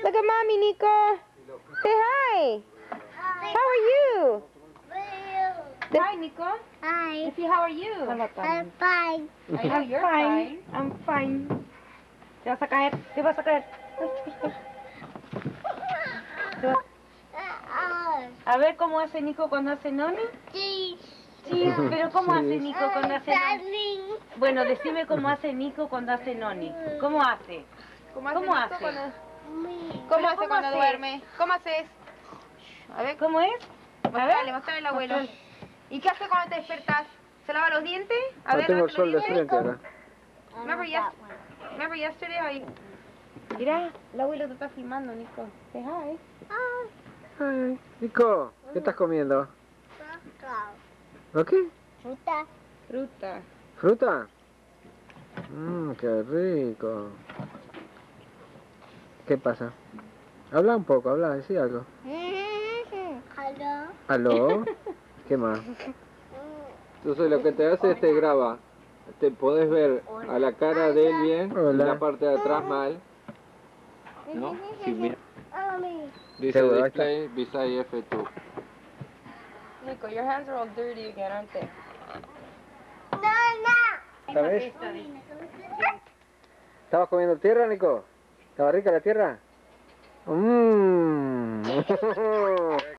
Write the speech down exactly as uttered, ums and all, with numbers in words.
Look at mommy, Nico. Say hi. How are you? Hi, Nico. Hi. Effie, how are you? I'm fine. I know you're fine. I'm fine. Te vas a caer. Te vas a caer. A ver cómo hace Nico cuando hace noni. Sí. Sí, pero ¿cómo hace Nico cuando hace noni? Bueno, decime cómo hace Nico cuando hace noni. ¿Cómo hace? ¿Cómo hace? ¿Cómo Nico hace? cuando- ¿Cómo ¿Cómo hace ¿Cómo cuando hace? duerme? ¿Cómo haces? A ver, ¿Cómo es? A mostrale, ver. mostrale al abuelo. Mostrale. ¿Y qué hace cuando te despertás? ¿Se lava los dientes? A No ver, tengo el lávate sol de los dientes. frente acá. Remember, yes Remember yesterday how you... Mira, el abuelo te está filmando, Nico. Say hi. Ay, Nico, ¿qué estás comiendo? ¿Lo qué? Fruta. Fruta. ¿Fruta? Mmm, qué rico. ¿Qué pasa? Habla un poco, habla, decí algo. Hello. ¿Aló? ¿Qué más? Entonces lo que te hace es te graba. Te podés ver a la cara de él bien y la parte de atrás mal. ¿No? Sí, mira. Dice Seguro, ahí display beside F dos. Nico, your hands are all dirty again, aren't they? ¿Sabes? ¿Estabas comiendo tierra, Nico? ¿Estaba rica la tierra? Mmm.